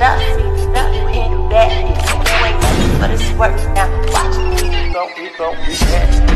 stuff, you in the back. You ain't ready for this work now. Watch me, we go, we back.